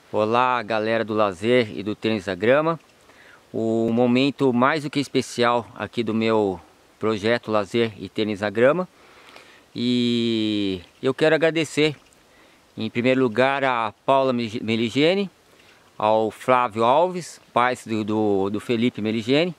Olá, galera do lazer e do tênis da grama. O momento mais do que especial aqui do meu projeto Lazer e Tênis da Grama. E eu quero agradecer em primeiro lugar a Paula Meligeni, ao Flávio Alves, pai do Felipe Meligeni,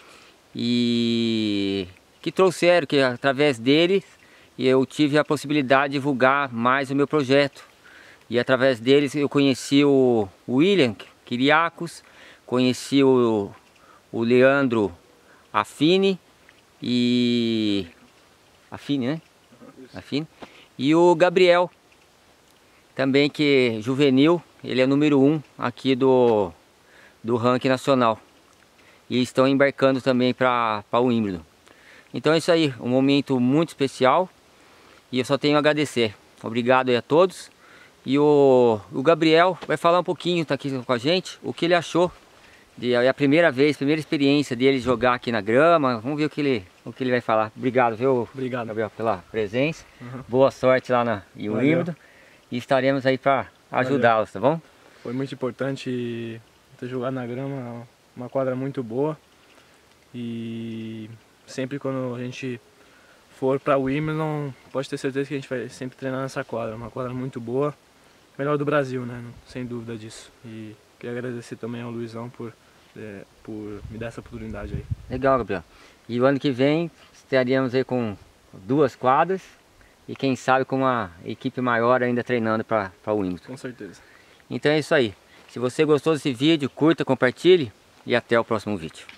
e que trouxeram, que através deles eu tive a possibilidade de divulgar mais o meu projeto. E através deles eu conheci o William Kyriakos, conheci o Leandro Affini e... Affini, né? Affini. E o Gabriel, também, que é juvenil, ele é número 1 aqui do ranking nacional. E estão embarcando também para o Wimbledon. Então é isso aí, um momento muito especial e eu só tenho a agradecer. Obrigado aí a todos. E o Gabriel vai falar um pouquinho, tá aqui com a gente, o que ele achou. É a primeira experiência dele jogar aqui na grama. Vamos ver o que ele vai falar. Obrigado, viu? Obrigado, Gabriel, pela presença. Boa sorte lá na Wimbledon. E estaremos aí para ajudá-los, tá bom? Foi muito importante ter jogado na grama, uma quadra muito boa. E sempre quando a gente for para o Wimbledon, pode ter certeza que a gente vai sempre treinar nessa quadra. Uma quadra muito boa, melhor do Brasil, né? Sem dúvida disso. E queria agradecer também ao Luizão por me dar essa oportunidade aí. Legal, Gabriel. E o ano que vem estaríamos aí com 2 quadras e quem sabe com uma equipe maior ainda treinando para o Wimbledon. Com certeza. Então é isso aí. Se você gostou desse vídeo, curta, compartilhe e até o próximo vídeo.